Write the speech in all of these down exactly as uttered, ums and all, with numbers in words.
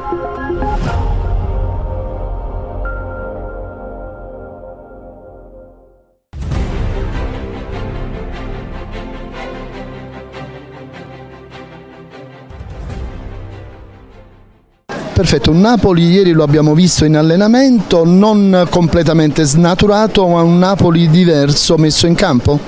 Perfetto, un Napoli ieri lo abbiamo visto in allenamento, non completamente snaturato, ma un Napoli diverso messo in campo?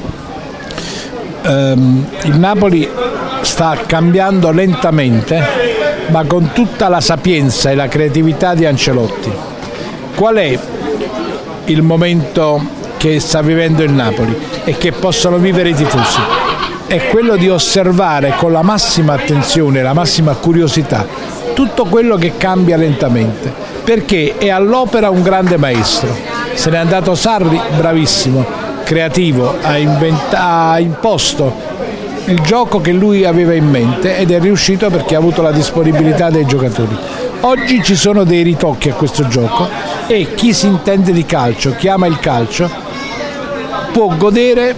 Um, il Napoli sta cambiando lentamente, ma con tutta la sapienza e la creatività di Ancelotti. Qual è il momento che sta vivendo il Napoli e che possono vivere i tifosi? È quello di osservare con la massima attenzione, la massima curiosità tutto quello che cambia lentamente, perché è all'opera un grande maestro. Se n'è andato Sarri, bravissimo, creativo, ha, ha imposto il gioco che lui aveva in mente ed è riuscito perché ha avuto la disponibilità dei giocatori. Oggi ci sono dei ritocchi a questo gioco e chi si intende di calcio, chi ama il calcio, può godere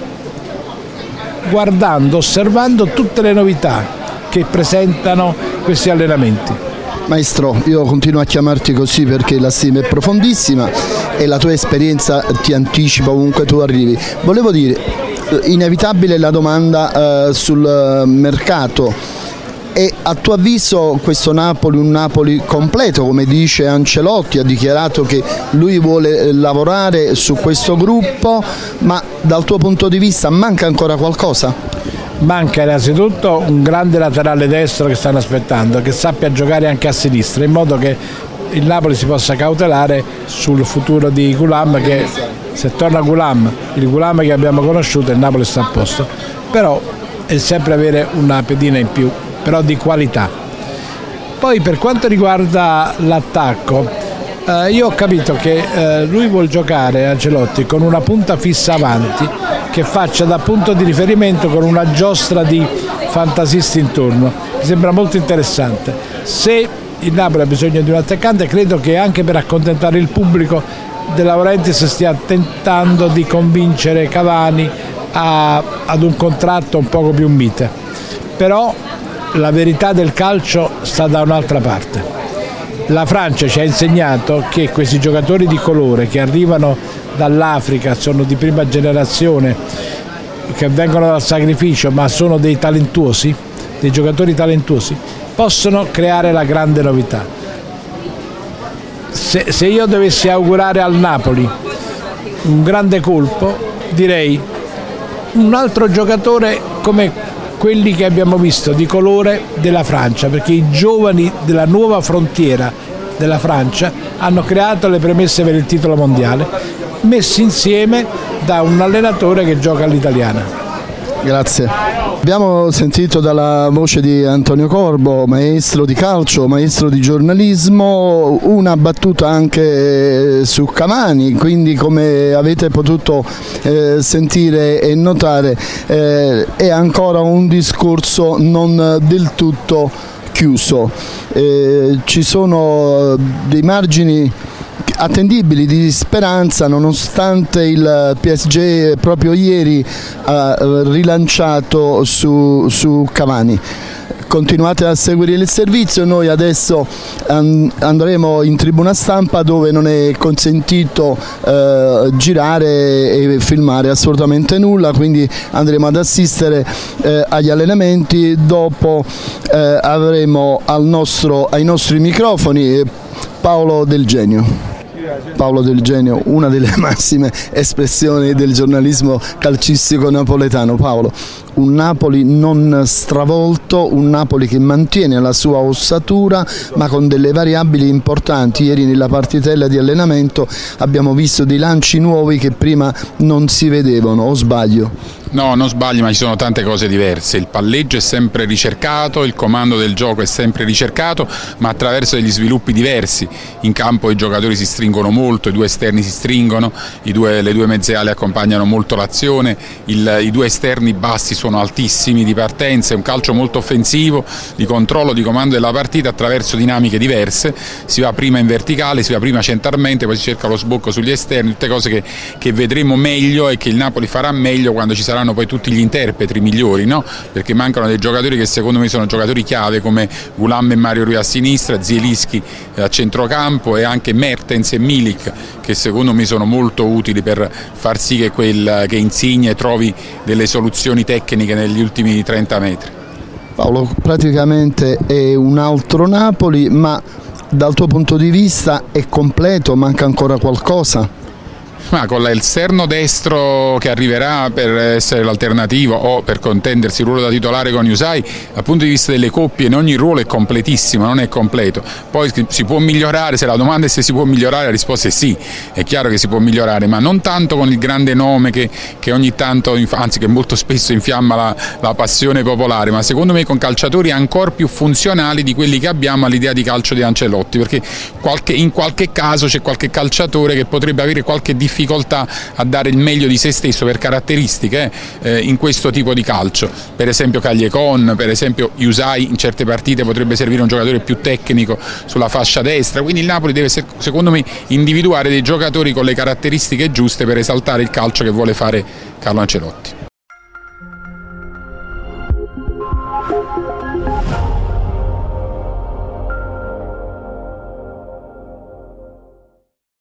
guardando, osservando tutte le novità che presentano questi allenamenti. Maestro, io continuo a chiamarti così perché la stima è profondissima e la tua esperienza ti anticipa ovunque tu arrivi. Volevo dire, inevitabile la domanda eh, sul mercato. E a tuo avviso questo Napoli, un Napoli completo, come dice Ancelotti, ha dichiarato che lui vuole lavorare su questo gruppo, ma dal tuo punto di vista manca ancora qualcosa? Manca innanzitutto un grande laterale destro che stanno aspettando, che sappia giocare anche a sinistra, in modo che il Napoli si possa cautelare sul futuro di Ghoulam, che se torna Ghoulam, il Ghoulam che abbiamo conosciuto, il Napoli sta a posto. Però è sempre avere una pedina in più, però di qualità. Poi per quanto riguarda l'attacco, eh, io ho capito che eh, lui vuol giocare, Ancelotti, con una punta fissa avanti che faccia da punto di riferimento con una giostra di fantasisti intorno. Mi sembra molto interessante. Se il Napoli ha bisogno di un attaccante, credo che anche per accontentare il pubblico De Laurentiis stia tentando di convincere Cavani a, ad un contratto un poco più mite. Però la verità del calcio sta da un'altra parte. La Francia ci ha insegnato che questi giocatori di colore che arrivano dall'Africa, sono di prima generazione, che vengono dal sacrificio, ma sono dei talentuosi, dei giocatori talentuosi, possono creare la grande novità. Se, se io dovessi augurare al Napoli un grande colpo, direi un altro giocatore come quelli che abbiamo visto di colore della Francia, perché i giovani della nuova frontiera della Francia hanno creato le premesse per il titolo mondiale, messi insieme da un allenatore che gioca all'italiana. Grazie. Abbiamo sentito dalla voce di Antonio Corbo, maestro di calcio, maestro di giornalismo, una battuta anche su Cavani, quindi come avete potuto eh, sentire e notare eh, è ancora un discorso non del tutto chiuso. Eh, ci sono dei margini attendibili di speranza, nonostante il P S G proprio ieri ha rilanciato su, su Cavani. Continuate a seguire il servizio, noi adesso andremo in tribuna stampa dove non è consentito eh, girare e filmare assolutamente nulla, quindi andremo ad assistere eh, agli allenamenti. Dopo eh, avremo al nostro, ai nostri microfoni Paolo Del Genio. Paolo Del Genio, una delle massime espressioni del giornalismo calcistico napoletano. Paolo, un Napoli non stravolto, un Napoli che mantiene la sua ossatura ma con delle variabili importanti. Ieri nella partitella di allenamento abbiamo visto dei lanci nuovi che prima non si vedevano, o sbaglio? No, non sbagli, ma ci sono tante cose diverse. Il palleggio è sempre ricercato, il comando del gioco è sempre ricercato, ma attraverso degli sviluppi diversi. In campo i giocatori si stringono molto, i due esterni si stringono, i due, le due mezze ali accompagnano molto l'azione, i due esterni bassi sono altissimi di partenza, è un calcio molto offensivo, di controllo, di comando della partita attraverso dinamiche diverse. Si va prima in verticale, si va prima centralmente, poi si cerca lo sbocco sugli esterni, tutte cose che, che vedremo meglio e che il Napoli farà meglio quando ci sarà saranno poi tutti gli interpreti migliori, no? Perché mancano dei giocatori che secondo me sono giocatori chiave come Ghulam e Mario Rui a sinistra, Zielinski a centrocampo e anche Mertens e Milik, che secondo me sono molto utili per far sì che, quel, che Insigne trovi delle soluzioni tecniche negli ultimi trenta metri. Paolo, praticamente è un altro Napoli, ma dal tuo punto di vista è completo, manca ancora qualcosa? Ma con il Serno destro che arriverà per essere l'alternativo o per contendersi il ruolo da titolare con Yusai, dal punto di vista delle coppie in ogni ruolo è completissimo, non è completo. Poi si può migliorare, se la domanda è se si può migliorare, la risposta è sì, è chiaro che si può migliorare, ma non tanto con il grande nome che, che ogni tanto, anzi che molto spesso infiamma la, la passione popolare, ma secondo me con calciatori ancora più funzionali di quelli che abbiamo all'idea di calcio di Ancelotti, perché qualche, in qualche caso c'è qualche calciatore che potrebbe avere qualche difficoltà difficoltà a dare il meglio di se stesso per caratteristiche eh, in questo tipo di calcio, per esempio Callecon, per esempio Yusai in certe partite potrebbe servire un giocatore più tecnico sulla fascia destra, quindi il Napoli deve secondo me individuare dei giocatori con le caratteristiche giuste per esaltare il calcio che vuole fare Carlo Ancelotti.